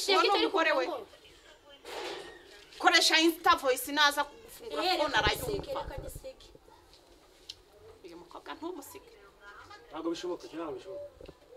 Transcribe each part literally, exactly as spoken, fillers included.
Wamwishyuye kitari we koresha Insta voice naza kugufungura phone arayumva uyu mukobwa ntumusige ntabwo bishoboka ntabwo bishoboka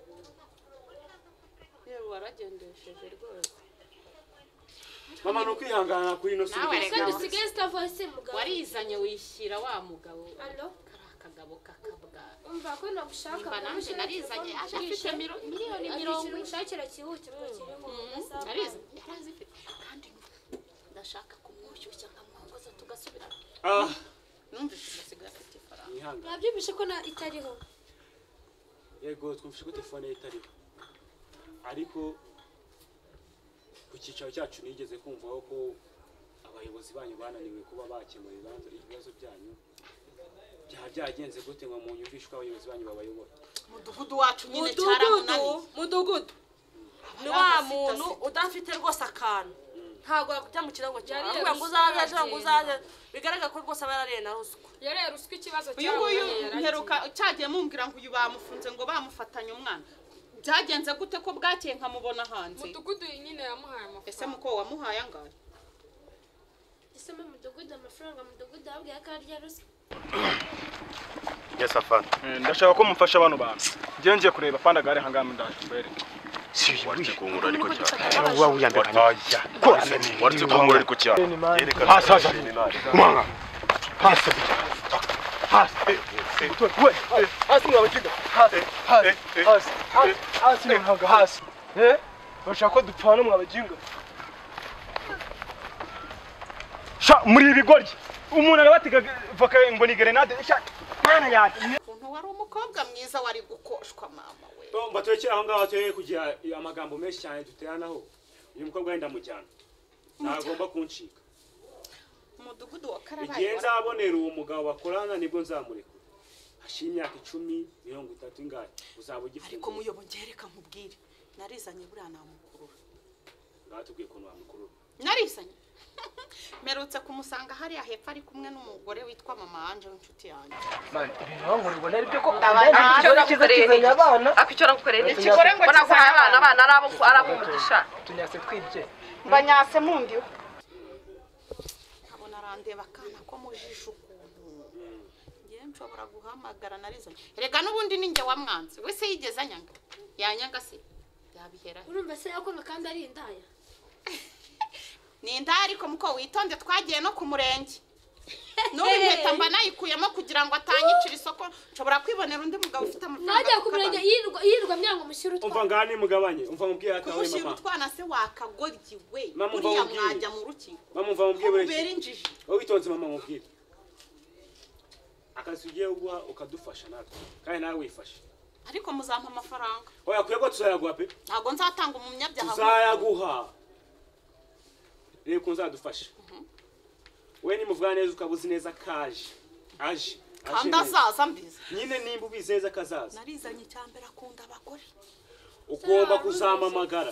yewe waragendesheje rwose mama no kwihangana kuri no sibye kandi usigaye Insta voice mugabo warizanye wishyira wa mugabo allo akagabo kakabwa umva ko nagushaka nanje narizanye aje afite miliyoni mirongo ushakira kihutirwa kirimo gasaba narize yarazifite kandi ndashaka kumwishyushya nkamwongoza tugasubira ah numvise basigaye afite ifaranga ihangana nabyibishe ko na itariho yego twumvishe ko telefone itariho ariko ku cyicaro cyacu nigeze kumvaho ko abayobozi banyu bananiwe kuba bakemura ibibazo byanyu byaha byagenze gute ngo munyumvishe ko abayobozi banyu babayobora mudugudu wacu nyine cyaramunani mudugudu ni wa muntu udafite rwose akantu ntago yakujya mu kirango cyawe ahubwo ngo uzaze ngo uzaze bigaragara ko rwose aba yarariye na ruswa yareye ruswa ikibazo cyawe uyu nguyu mperuka cyagiye mumbwira ngo uyu bamufunze ngo bamufatanye umwana byagenze gute ko bwakeye nkamubona hanze mudugudu nyine yamuhaye amafaranga ese muko wamuhaye angahe ese mu mudugudu amafaranga mudugudu abwiye ko arya ruswa Yes afana ndashaka ko mufasha abantu bantu ngiye ngiye kureba panda gare hangama ndaje mbere si warite kungura ariko cyane uba wiyambika aya warite kungura ariko cyane yerekana hasa hasa kumanga hasa hasa we hasa mwabajiga hasa hasa hasa ntabwo hasa eh bashaka ko dupfana mwabajinga sha muri ibigoryi umuntu arabatiga voka ngo ni grenade sha mwana yati umuntu wari umukobwa mwiza wari gukoshwa mama we tomba twekera aho ngaho twe kugira amagambo menshi cyane duteranaho uyu mukobwa wenda mujyana nagomba kuncika umudugudu wa Karabaye igihe nzabonera uwo mugabo bakorana nibwo nzamureka hashimye imyaka icumi mirongo itatu ingahe uzaba ugifunze ariko muyobo ngereka nkubwire narizanye buriya namukurura ngatubwiye ko namukurura narizanye merutse kumusanga hariya hepfo ari kumwe n'umugore witwa mama Anje w'inshuti yanjye man ibintu ngo nari byo ko abana kizanye abana akicora gukorera ikikore ngo naguhaye abana abana arabo arabo mugisha tunyase twibye mbanyase mundiwe abona arandeba kana ko mujisha ukuntu ngiye nshobora guhamagara narizanye rega n'ubundi ninjye wamwanze we se yigeze anyanga yanyanga se yabihera urumva se yakono kandi ari indaya ni indaya ariko muko witonde twagiye no ku murenge n'ubu impeta mba nayikuyemo kugira ngo atanyicira isoko nshobora kwibonera undi mugabo ufite amafaranga najya ku murenge yirwa yirwa myango mushyira utwa umva ngani mugabanye umva mubwiye akawe mama mushyira utwana se wakagoryi we Mama, umva uriya mubwire. mwajya mu rukiko mama umva mubwiye bure ubera injiji wowe witonze mama mubwiye akazi ugiye guha ukadufasha natwe kandi nawe wifashe ariko muzampa amafaranga oya kuyego tuzayaguha pe ntabwo nzatanga umunyabyaha tuzayaguha rero kunzadufasha we ni muvuga neza ukabuzi neza kaje aje kandi azaza mbizi nyine nimba ubizi neza kazaza narizanye icyambere akunda abagore ugomba kuzamamagara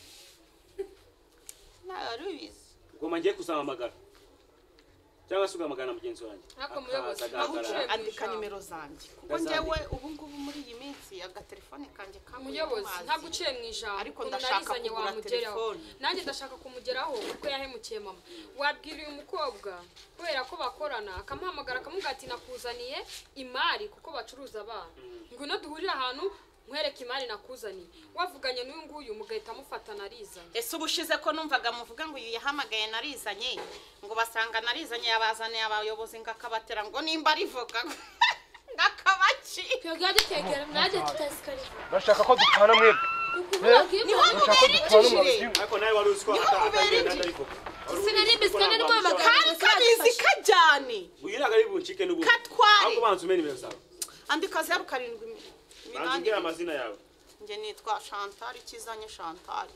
narubizi ugomba ngiye kuzamamagara cyangwa se ugamagana mugenzi wanjye Ariko muyobozi, akagaragara andika nimero zanjye kuko njyewe ubu ngubu muri iyi minsi agatelefone kanjye umuyobozi ntabwo uciye mu ijambo ariko ndashaka kugura telefone nanjye ndashaka kumugeraho kuko yahemukiye mama wabwira uyu mukobwa kubera ko bakorana akamuhamagara akamubwira ati nakuzaniye imari kuko bacuruza abana ngwino duhurire ahantu nkwereke imari nakuzaniye wavuganye n'uyu nguyu mugahita mufata narizanye ese ubushize ko numvaga muvuga ngo uyu yahamagaye narizanye ngo basanga narizanye yabazaniye abayobozi ngakabatera ngo nimba arivuga ngakabaci twebwe dutegera nanjye tutazikariza bashaka ko dupfana mwebwe niho bashaka ko dupfana mwabajinga ariko nawe wari uzi ko atagenda ndarivuga sinari sinari mpamagara kandi kabizi kajyane uyu ntabwo ari buncike n'ubu katware ahubwo banza umenye nimero zawe andika zeru karindwi banza umbwire amazina yawe njye nitwa Chantal Ikizanye Chantal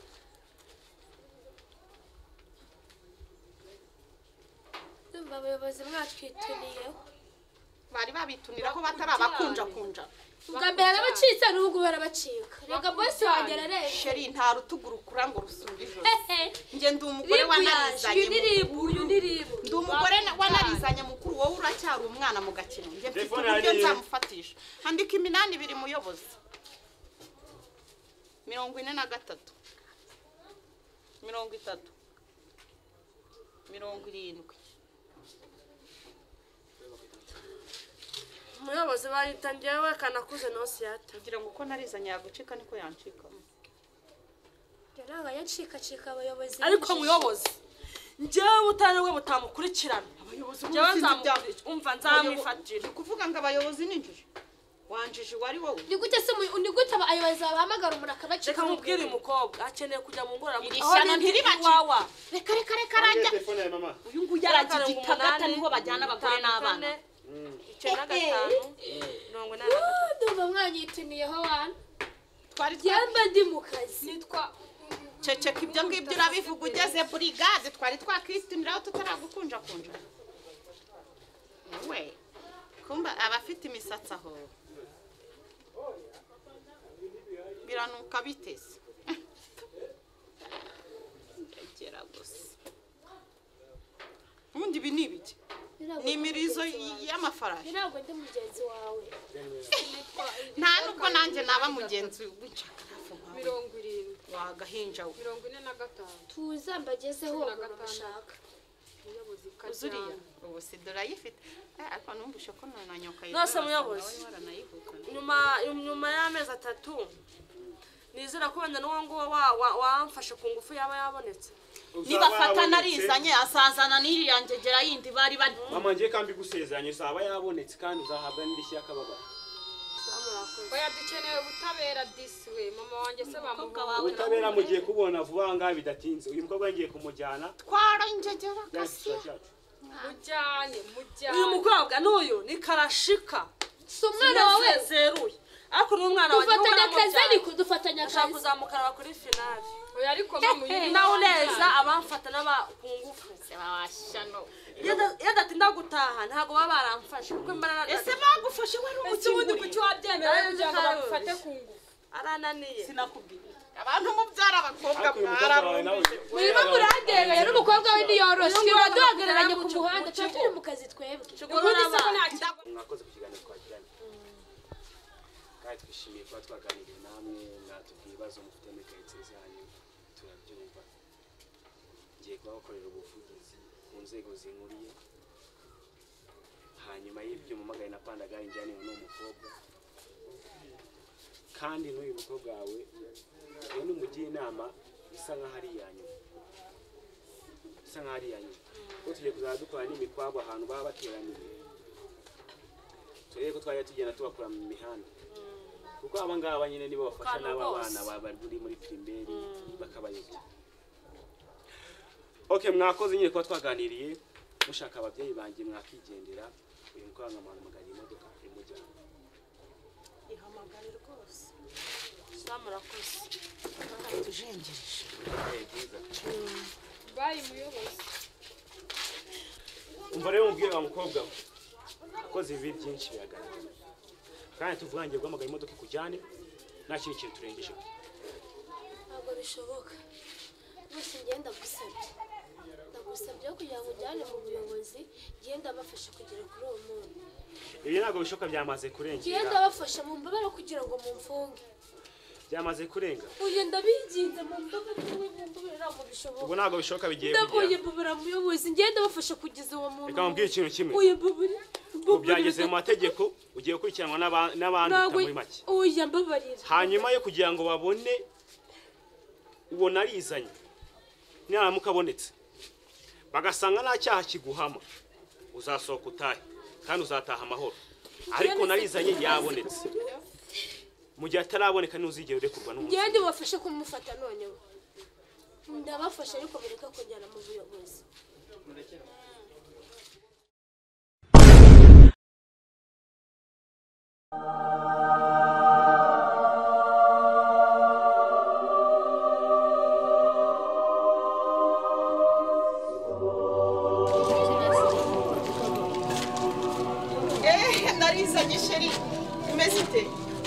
ndumva abayobozi mwatwituniyeho bari babituniraho batari abakunja kunja ubwa mbere arabacitse n'ubwo barabacika rega bose wanjye arareba sheri nta rutuguru kura ngo rusumbe ijosi njye ndi umugore wanarizanye uyu ndiribu ndi umugore wanarizanye mukuru wowe uracyari umwana mu gakino njye mfite uburyo nzamufatisha andika iminani ibiri muyobozi mirongo ine na gatatu mirongo itatu mirongo irindwi umuyobozi bahita njyewe kanakuze nosiyata kugira ngo uko narizanye yagucika niko yancika yaraga yacikacika abayobozi ariko muyobozi njyewe utariwe butamukurikirana abayobozi njyewe nzamukurikira umva nzamwifatira kuvuga ngo abayobozi ninjije wanjije wari wowe ni gute se ni gute abayobozi bahamagara umuntu akabacika reka mubwire uyu mukobwa akeneye kujya mu ngororamubiri ishyano ntiribaci wawa reka reka reka arajya telefone ya mama uyu nguyu aragira igitagata niho bajyana abagore n'abana icyenda gatanu mirongo inani na gatatu ndumva mwanyituniyeho wana twari yamba ndi mu kazi nitwa ceceka ibyo ngibyo urabivuga ugeze burigade twari twakwituniraho tutaragukunjakunja we kumba abafite imisatsi aho biranuka biteze ndagera gusa ubundi ibi ni ibiki ni imirizo y'amafarasi ntabwo ndi mugenzi wawe nta nubwo nanjye naba mugenzi w'icakarafu mirongo irindwi wagahinja we mirongo ine na gatanu tuza mbagezeho Cumi na uwo gatanu. bashaka umuyobozi uzuriya kajyana ubu si durayifite ariko numvise ko na nyoka Nose muyobozi. nawe waranayivuga nyuma nyuma y'amezi atatu nizera ko wenda n'uwo nguwo wa- wa- wamfashe ku ngufu yaba yabonetse nibafata narizanye asazana n'iriya ngegera yindi bari bari mama ngiye kambi gusezeranya uzaba yabonetse kandi uzahabwa n'indishyi y'akababaro oya dukeneye ubutabera disi we mama wanjye se bamuha ubutabera mugiye kubona vuba ngaha bidatinze uyu mukobwa ngiye kumujyana twara ingegera yandikishwa gasiya cyacu mujyane mujyane uyu mukobwa n'uyu ni karashika si umwana wawe zeruye ariko ni umwana wanjye dufatanya akazi ariko dufatanya ashaka akazi kuzamukana kuri finali oya ariko mama uyu nawe neza abamfata n'aba ku ngufu washano iyo adatinda gutaha ntabwo baba baramfashe kuko mbana ese bagufashe wari ese ubundi umukinguri kuki wabyemera kugira ngo bagufate ku ngufu arananiye sinakubwiye abantu mubyara abakobwa ariko uyu mukobwa wawe nawe mwararumbije murimo murahagereye n'umukobwa we niyoroshye waduhagararanye ku muhanda tuba turi mu kazi twebwe ubundi se ko nta kintu mwakoze ku kiganiro twagiranye kandi twishimiye kuba twaganiriye namwe mwatubwiye ibibazo mufite muri karitsiye zanyu turabyumva ngiye kubakorera ubuvugizi mu nzego zinkuriye hanyuma y'ibyo mumagaye na pandagari njyaniwe n'uwo mukobwa kandi n'uyu mukobwa wawe iyo n'umugira inama isa nk'aho ari iya nyuma isa nk'aho ari iya nyuma kuko tugiye kuzajya dukora n'imikwabo ahantu baba bateraniye turebe ko twajya tugenda tubakura mu mihanda kuko aba ngaba nyine nibo bafasha Kano n'aba bose. bana bari muri primaire bakabayobya okay mwakoze nyine kuba twaganiriye mushaka ababyeyi banjye mwakigendera uyu mukobwa nkamuhamagara imodoka imujyana ihamagare rwose samurakoze tujengereje Eh, byiza bayi muyobozi umva rero mubwire wa mukobwa we akoze ibi byinshi biragaragara kandi tuvuga ngiye guhamagara imodoka ikujyane nta kindi kintu turengeje ntabwo bishoboka rwose ngenda gusabye ndagusabye kugira ngo ujyane mu buyobozi ngenda bafasha kugera kuri uwo muntu ibi ntabwo bishoboka byamaze kurengera ngenda bafasha mu mbabare kugira ngo mumfunge byamaze kurenga uyu ndabiginze mu mbabare mu mbabare ntabwo bishoboka ubu ntabwo bishoboka bigiye ndabuye kugera mbabara muyobozi ngenda bafasha kugeza uwo muntu reka mubwire ikintu kimwe uyu mbabare ubu byageze mu mategeko ugiye gukurikiranwa n'aba- n'abandi muri make uyu mbabarira hanyuma yo kugira ngo babone uwo narizanye naramuka abonetse bagasanga nta cyaha kiguhama uzasohoka utahe kandi uzataha amahoro ariko narizanye yabonetse mu gihe ataraboneka ntuzigere urekurwa n'umuntu ngende bafashe kumufata noneho ndabafasha ariko bereka kujyana mu buyobozi eh narizanye sheri umeze ite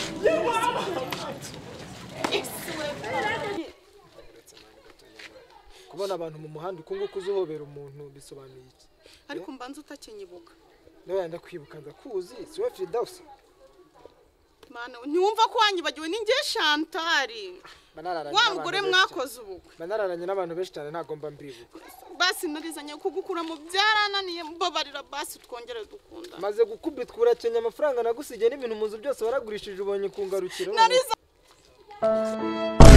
kubona abantu mu muhanda uko nguko uzuhobera umuntu bisobanuye iki ariko mbanza utakinyibuka nawe yenda kwibuka ndakuzi si wowe Firdausi mana ntiwumva ko wanyibagiwe ni njye Chantal wa mugore mwakoze ubukwe banararanye n'abantu benshi cyane ntagomba mbibuka basi narizanye kugukura mu byarananiye mbabarira basi twongere dukunda maze gukubitwa urakenya amafaranga nagusigiye n'ibintu muzu byose waragurishije ubonye kungarukira nariza